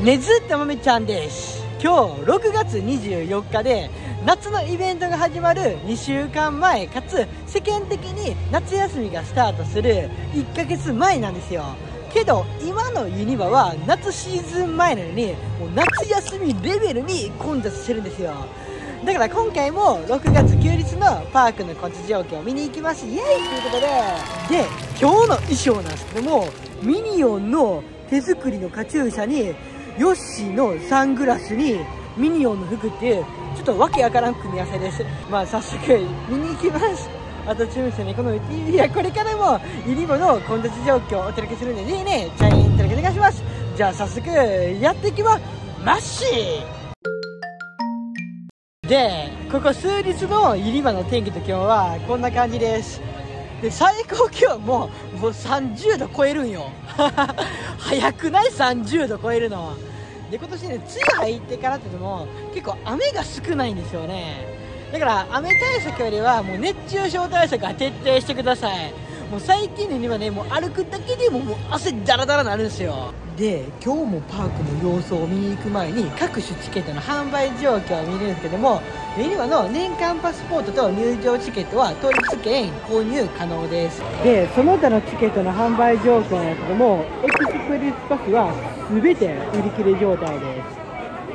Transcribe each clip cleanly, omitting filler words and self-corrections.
ねずったまめちゃんです。今日6月24日で夏のイベントが始まる2週間前かつ世間的に夏休みがスタートする1ヶ月前なんですよ。けど今のユニバは夏シーズン前なのにもう夏休みレベルに混雑してるんですよ。だから今回も6月休日のパークのこっち状況を見に行きますイエーイということで今日の衣装なんですけども、ミニオンの手作りのカチューシャにヨッシーのサングラスにミニオンの服っていうちょっとわけわからん組み合わせです。まあ早速見に行きます。あと注意してね、この TV はこれからもユニバの混雑状況をお届けするんでね、チャイン登録お願いします。じゃあ早速やっていきますで、ここ数日のユニバの天気と気温はこんな感じです。で、最高気温もう30度超えるんよ早くない？30度超えるので、今年ね、梅雨入ってからってでも結構雨が少ないんですよね。だから雨対策よりはもう熱中症対策は徹底してください。もう最近のユニバね、もう歩くだけでもう汗ダラダラなるんですよ。で、今日もパークの様子を見に行く前に各種チケットの販売状況を見るんですけども、ユニバの年間パスポートと入場チケットは当日券購入可能です。で、その他のチケットの販売状況なんですけども、エクスプレスパスは全て売り切れ状態です。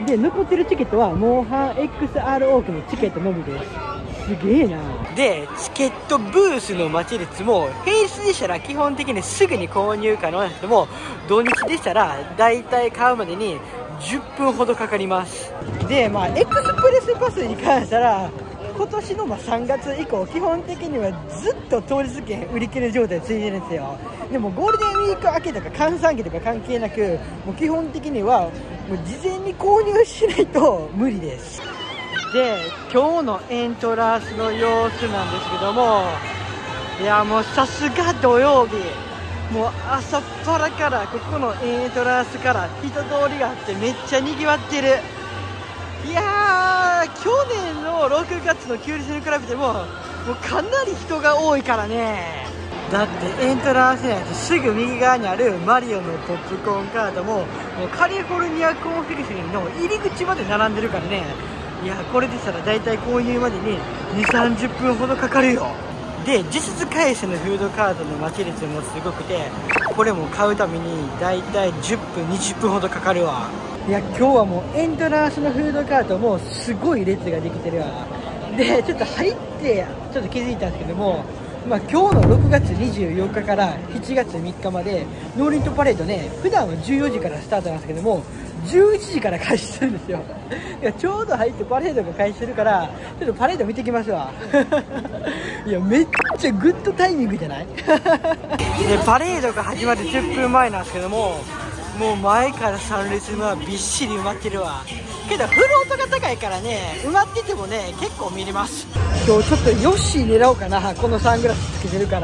で、残ってるチケットはモンハン XR オークのチケットのみです。すげえな。で、チケットブースの待ち列も平日でしたら基本的にすぐに購入可能なんですけども、土日でしたらだいたい買うまでに10分ほどかかります。で、まあエクスプレスパスに関したら今年の3月以降基本的にはずっと当日券売り切れ状態続いてるんですよ。でもゴールデンウィーク明けとか閑散期とか関係なく、もう基本的にはもう事前に購入しないと無理です。で、今日のエントランスの様子なんですけども、いやもうさすが土曜日、もう朝っぱらからここのエントランスから人通りがあってめっちゃにぎわってる。いやー、去年の6月の休日に比べてもうかなり人が多いからね。だってエントランス内ですぐ右側にあるマリオのポップコーンカードもカリフォルニアコンフィデンスの入り口まで並んでるからね。いや、これでしたらだいたい購入までに 2,30 分ほどかかるよ。で、実質返せのフードカードの待ち列もすごくて、これも買うためにだいたい10分20分ほどかかるわ。いや、今日はもうエントランスのフードカードもすごい列ができてるわ。で、ちょっと入ってちょっと気づいたんですけども、まあ、今日の6月24日から7月3日までノーリントパレードね、普段は14時からスタートなんですけども11時から開始するんですよ。いや、ちょうど入ってパレードが開始するからちょっとパレード見てきますわいや、めっちゃグッドタイミングじゃないで、パレードが始まる10分前なんですけども、もう前から3列目はびっしり埋まってるわ。けどフロートが高いからね、埋まっててもね結構見れます。今日ちょっとヨッシー狙おうかな、このサングラスつけてるから。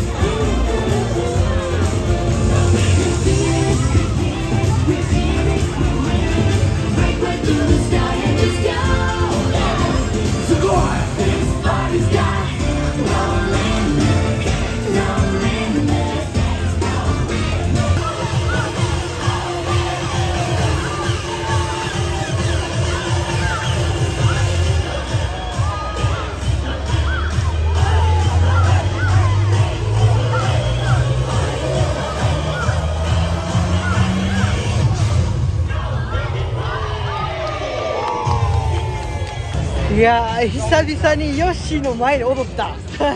いやー、久々にヨッシーの前で踊った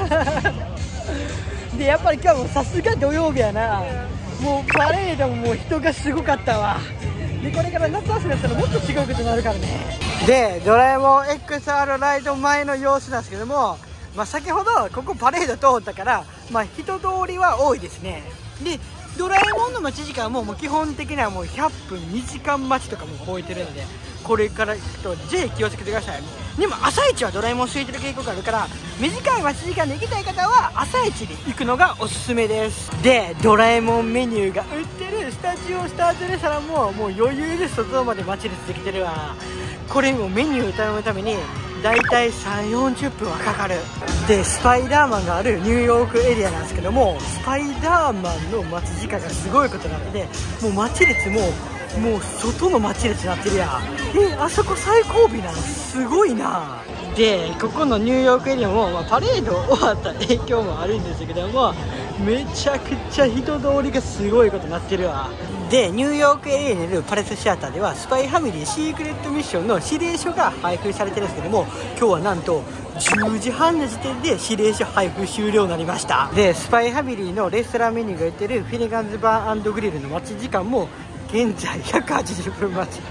で、やっぱり今日はもうさすが土曜日やな。もうパレードももう人がすごかったわ。で、これから夏休みだったらもっとすごいことになるからね。で、ドラえもん XR ライド前の様子なんですけども、まあ、先ほどここパレード通ったから、まあ、人通りは多いですね。で、ドラえもんの待ち時間も基本的にはもう100分2時間待ちとかも超えてるので、これから行くとぜひ気をつけてください。でも朝一はドラえもん空いてる傾向があるから、短い待ち時間で行きたい方は朝一に行くのがおすすめです。で、ドラえもんメニューが売ってるスタジオスタートレストランももう余裕で外まで待ち列できてるわ。これもメニューを頼むためにだいたい3、40分はかかる。で、スパイダーマンがあるニューヨークエリアなんですけども、スパイダーマンの待ち時間がすごいことなので、もう待ち列ももう外の街列になってるやん。あそこ最後尾なのすごいな。でここのニューヨークエリアも、パレード終わった影響もあるんですけども、めちゃくちゃ人通りがすごいことになってるわ。でニューヨークエリアにいるパレスシアターではスパイファミリーシークレットミッションの指令書が配布されてるんですけども、今日はなんと10時半の時点で指令書配布終了になりました。でスパイファミリーのレストランメニューが売ってるフィネガンズバー&グリルの待ち時間も現在180分待ち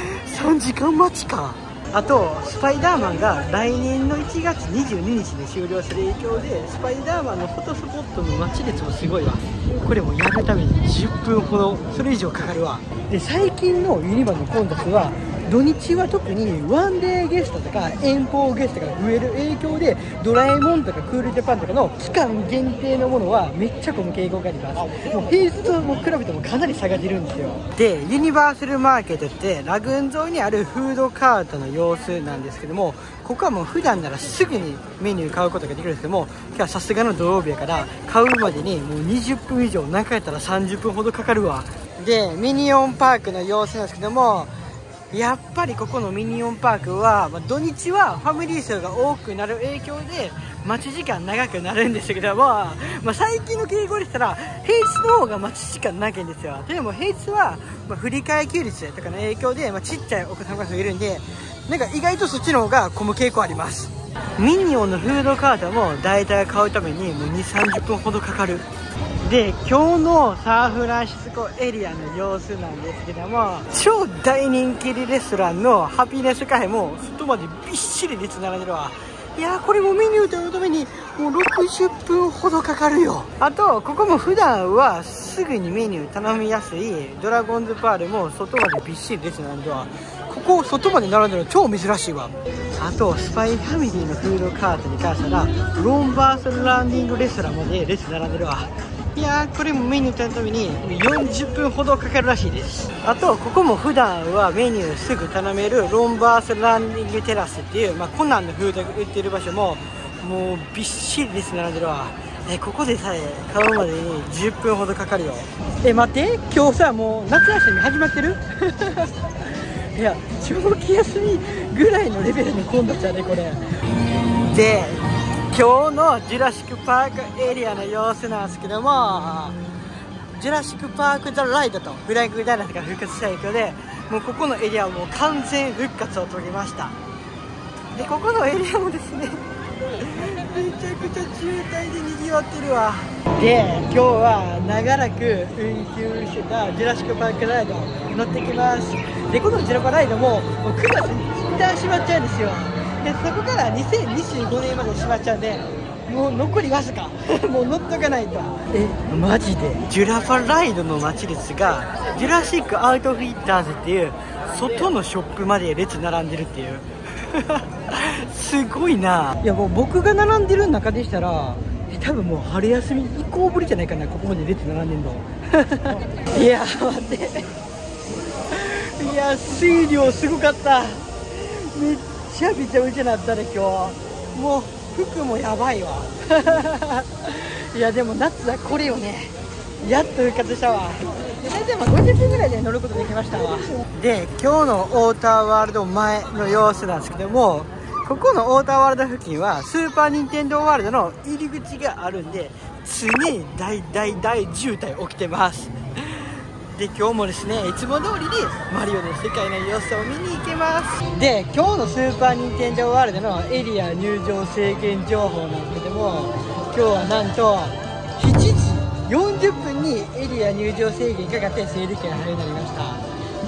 3時間待ちか。あとスパイダーマンが来年の1月22日に終了する影響でスパイダーマンのフォトスポットの待ち列もすごいわ。これもやるために10分ほどそれ以上かかるわ。で最近のユニバの混雑は土日は特にワンデーゲストとか遠方ゲストが増える影響で、ドラえもんとかクールジャパンとかの期間限定のものはめっちゃ混む傾向があります。もう平日と比べてもかなり差が出るんですよ。でユニバーサルマーケットってラグーン沿いにあるフードカートの様子なんですけども、ここはもう普段ならすぐにメニュー買うことができるんですけども、今日はさすがの土曜日やから買うまでにもう20分以上、中やったら30分ほどかかるわ。でミニオンパークの様子なんですけども、やっぱりここのミニオンパークは、土日はファミリー層が多くなる影響で待ち時間長くなるんですけども、最近の傾向でしたら平日の方が待ち時間長いんですよ。でも平日は、振り替え休日とかの影響で、ちっちゃいお子さんが増えるんで、なんか意外とそっちの方が混む傾向あります。ミニオンのフードカートも大体買うためにもう 2,30 分ほどかかる。で今日のサンフランシスコエリアの様子なんですけども、超大人気レストランのハピネスカフェも外までびっしり列並んでるわ。いやーこれもメニューというためにもう60分ほどかかるよ。あとここも普段はすぐにメニュー頼みやすいドラゴンズパールも外までびっしり列並んでるわ。ここ外まで並んでるの超珍しいわ。あとスパイファミリーのフードカートに関してはロンバーソルランディングレストランまで列並んでるわ。いやーこれもメニュー頼むために40分ほどかかるらしいです。あとここも普段はメニューすぐ頼めるロンバーソルランディングテラスっていう、コナンのフードが売ってる場所ももうびっしり列並んでるわ。ここでさえ買うまでに10分ほどかかるよ。待って、今日さもう夏休み始まってるいや長期休みぐらいのレベルの混雑やねこれで。今日のジュラシックパークエリアの様子なんですけども、ジュラシックパークザライドとフライングダイナソーが復活した影響で、もうここのエリアはもう完全復活を遂げました。でここのエリアもですねめちゃくちゃ渋滞でにぎわってるわ。で今日は長らく運休してたジュラシックパークライド乗ってきます。でこのジュラパライドも9月に一旦閉まっちゃうんですよ。でそこから2025年まで閉まっちゃうんで、もう残りわずかもう乗っとかないと。マジでジュラパライドの待ち列がジュラシックアウトフィッターズっていう外のショップまで列並んでるっていうすごいな。いやもう僕が並んでる中でしたら多分もう春休み以降ぶりじゃないかな、ここまで列並んでんのいや待っていや水量すごかった。めっちゃびちゃびちゃなったね今日。もう服もやばいわいやでも夏はこれよね。やっと復活したわ。大体50分ぐらいで乗ることできましたわ。で今日のウォーターワールド前の様子なんですけども、ここのウォーターワールド付近はスーパーニンテンドーワールドの入り口があるんで、常に大渋滞起きてます。で今日もですねいつも通りにマリオの世界の様子を見に行けます。で今日のスーパーニンテンドーワールドのエリア入場制限情報なんですけども、今日はなんと7時40分にエリア入場制限かかって整理券配布になりました。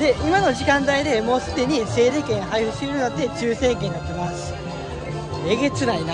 で今の時間帯でもうすでに整理券配布終了になって抽選券になってます。えげつないな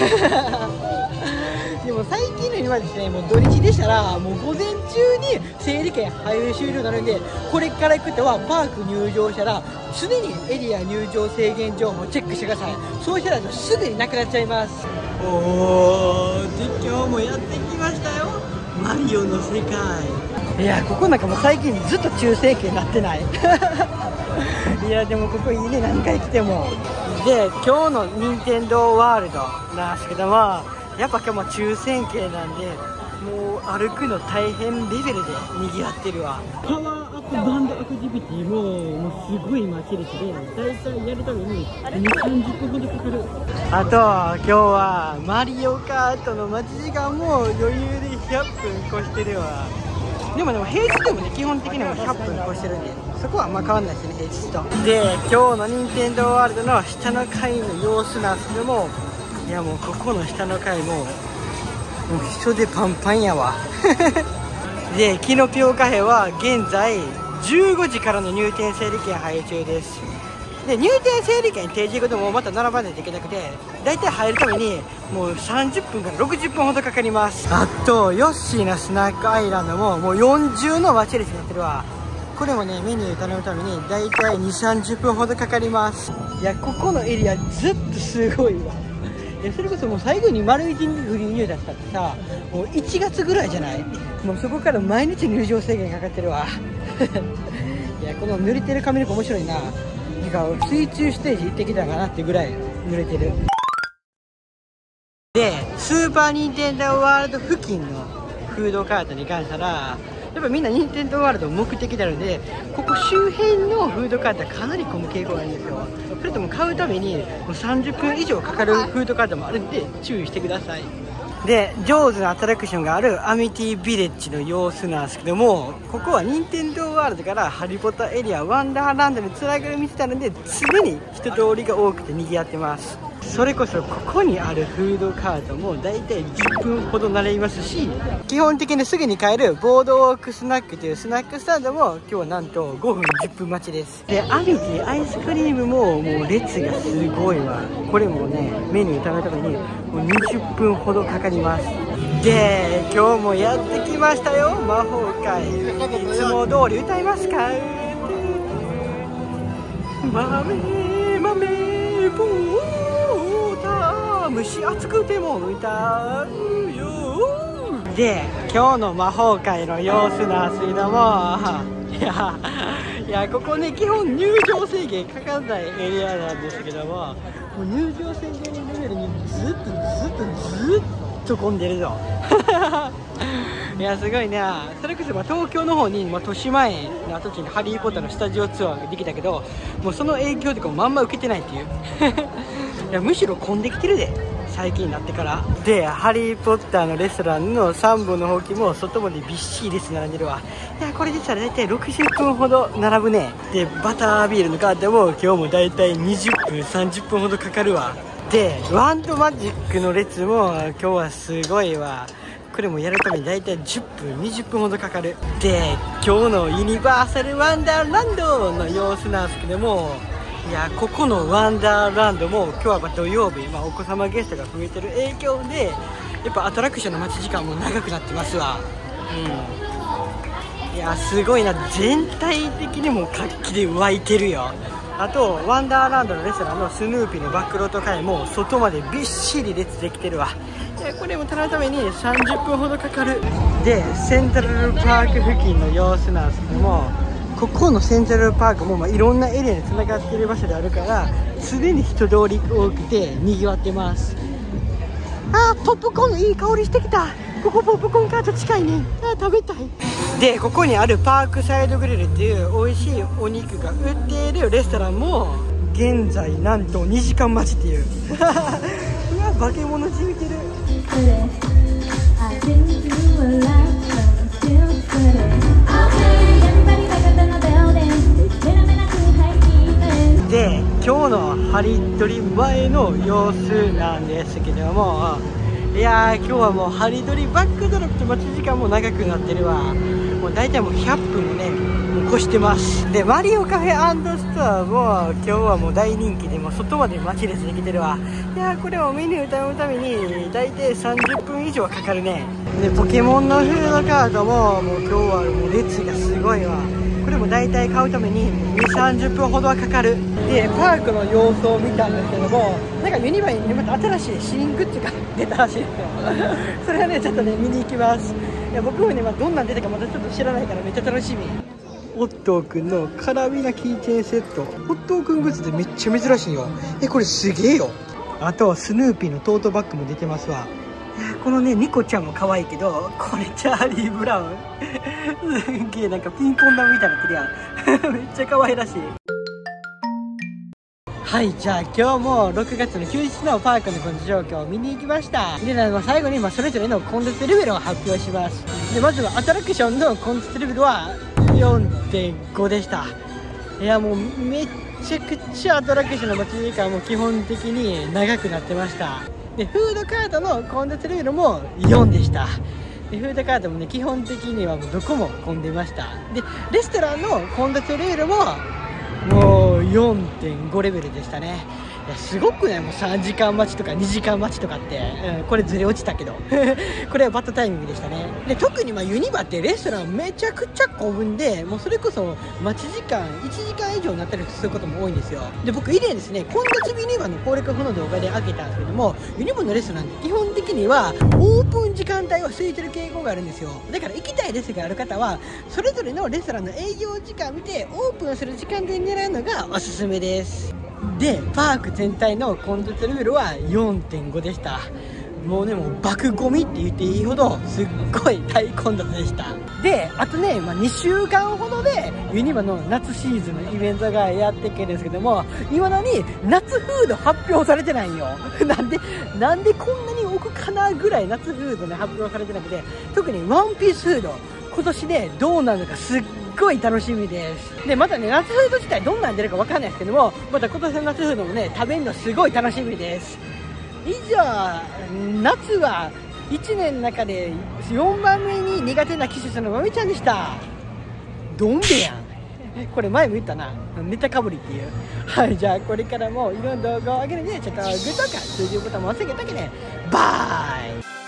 でも最近の今ですね、もう土日でしたらもう午前中に整理券配布終了になるんで、これから行く人はパーク入場したら常にエリア入場制限情報をチェックしてください。そうしたらすぐになくなっちゃいます。おーで今日もやってきましたよ、マリオの世界。いやここなんかもう最近ずっと抽選券になってないいやでもここいいね、何回来ても。で今日の任天堂ワールドなんですけども、やっぱ今日も抽選券なんでもう歩くの大変レベルでにぎわってるわ。パワーアッバンドアクティビティもうすごい待ち列で、だいたいやるために2、30分ほどかかる。あと今日はマリオカートの待ち時間も余裕で100分越してるわ。でも平日でもね、基本的には100分越してるんで、そこはあんま変わんないですね、平日と。で、今日の任天堂ワールドの下の階の様子なんですけども、いやもうここの下の階もう人でパンパンやわで、キノピオカフェは現在15時からの入店整理券配布中です。で、入店整理券提示後でもまた並ばないといけなくて、だいたい入るためにもう30分から60分ほどかかります。あとヨッシーのスナックアイランドももう40の待ち列になってるわ。これもね、メニュー頼むためにだいたい2、30分ほどかかります。いや、ここのエリアずっとすごいわ。それこそもう最後に丸一日フリー入団したってさ、もう1月ぐらいじゃない？もうそこから毎日入場制限かかってるわいや、この濡れてる髪の毛面白いな。なんか水中ステージ行ってきたかなってぐらい濡れてる。で、スーパーニンテンドーワールド付近のフードカートに関したら、やっぱみんなニンテンドーワールド目的なので、ここ周辺のフードカートはかなり混む傾向があるんですよ。それとも買うためにもう30分以上かかるフードカートもあるんで注意してください。で、上手なアトラクションがあるアミティビレッジの様子なんですけども、ここは任天堂ワールドからハリポタエリアワンダーランドにつながる道なので、常に人通りが多くて賑わってます。それこそここにあるフードカートもだいたい10分ほど並びますし、基本的にすぐに買えるボードウォークスナックというスナックスタンドも今日はなんと5分10分待ちです。で、アミティアイスクリームももう列がすごいわ。これもね、メニュー食べるためにもう20分ほどかかります。で、今日もやってきましたよ、魔法界。いつも通り歌いますか？豆豆ポー蒸し暑くても歌うよ。で、今日の魔法界の様子なんですけども、いやここね、基本入場制限かかんないエリアなんですけども、もう入場制限レベルにずっと混んでるぞいや、すごいね。それこそ東京の方に豊島園の跡地にハリーポッターのスタジオツアーができたけど、もうその影響とかもあんま受けてないっていういや、むしろ混んできてるで、最近になってから。で、ハリーポッターのレストランの3本のほうきも外までびっしり列並んでるわ。いや、これでしたら大体60分ほど並ぶね。で、バタービールのカートも今日も大体20分30分ほどかかるわ。で、ワンドマジックの列も今日はすごいわ。これもやるために大体10分20分ほどかかる。で、今日のユニバーサルワンダーランドの様子なんですけども、いや、ここのワンダーランドも今日は土曜日、お子様ゲストが増えてる影響で、やっぱアトラクションの待ち時間も長くなってますわ。いや、すごいな。全体的にも活気で湧いてるよ。あとワンダーランドのレストランのスヌーピーのバックロット会も外までびっしり列できてるわ。いや、これも頼むために30分ほどかかる。で、セントラルパーク付近の様子なんですけども、ここのセントラルパークもいろんなエリアにつながっている場所であるから、常に人通り多くて賑わってます。あー、ポップコーンのいい香りしてきた。ここポップコーンカート近いね。あー、食べたい。で、ここにあるパークサイドグリルっていう美味しいお肉が売っているレストランも現在なんと2時間待ちっていううわ、化け物じみてる。で、今日のハリドリ前の様子なんですけども、いやー、今日はもうハリドリバックドロップ待ち時間も長くなってるわ。もう大体もう100分ね、もう越してます。で、マリオカフェ&ストアも今日はもう大人気で、もう外まで待ち列できてるわ。いやー、これをメニュー頼むために大体30分以上かかるね。で、ポケモンのフードカードももう今日はもう列がすごいわ。これも大体買うために2、30分ほどはかかる。で、パークの様子を見たんですけども、なんかユニバにまた新しい新グッズが出たらしいですよそれはね、ちょっとね、見に行きます。いや、僕もね、どんなん出たかまだちょっと知らないからめっちゃ楽しみ。オットーくんのカラビナキーチェーンセット、オットーくんグッズでめっちゃ珍しいよ。これすげえよ。あとスヌーピーのトートバッグも出てますわ。 このねニコちゃんも可愛いけど、これチャーリー・ブラウンすんげえなんかピンポン玉みたいになってるやんめっちゃ可愛らしい。はい、じゃあ今日も6月の休日のパークの工事状況を見に行きました。で、最後にそれぞれの混雑レベルを発表します。で、まずはアトラクションの混雑レベルは 4.5 でした。いやもうめっちゃくちゃアトラクションの待ち時間も基本的に長くなってました。で、フードカートの混雑レベルも4でした。で、フードカートもね基本的にはもうどこも混んでました。で、レストランの混雑レベルももう 4.5 レベルでしたね。いやすごくね、もう3時間待ちとか2時間待ちとかって、これずれ落ちたけどこれはバッドタイミングでしたね。で、特にユニバってレストランめちゃくちゃ混むんで、もうそれこそ待ち時間1時間以上になったりすることも多いんですよ。で、僕以前ですね混雑ユニバの攻略法の動画で上げたんですけども、ユニバのレストランって基本的にはオープン時間帯は空いてる傾向があるんですよ。だから行きたいレスがある方はそれぞれのレストランの営業時間を見てオープンする時間で狙うのがおすすめです。で、パーク全体の混雑レベルは 4.5 でした。もうね、もう爆ゴミって言っていいほどすっごい大混雑でした。で、あとね、2週間ほどでユニバの夏シーズンのイベントがやってくるんですけども、今のに夏フード発表されてないんよなんでこんなに置くかなぐらい夏フードね発表されてなくて、特にワンピースフード今年ねどうなるのかすっごい楽しみです。で、またね夏フード自体どんなん出るかわかんないですけども、また今年の夏フードもね食べるのすごい楽しみです。以上、夏は1年の中で4番目に苦手な季節のまみちゃんでした。どんべやんこれ前も言ったな、ネタかぶりっていう。はい、じゃあこれからもいろんな動画を上げるんで、ちょっとグッドか通知ボタンも押してあげてね。バイ。